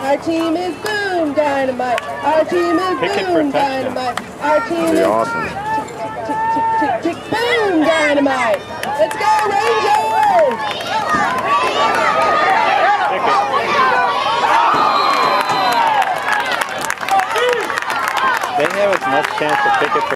Our team is Boom Dynamite. Our team is Boom Dynamite. Our team is awesome. Boom Dynamite. Let's go Rangers! They have as much chance to pick it for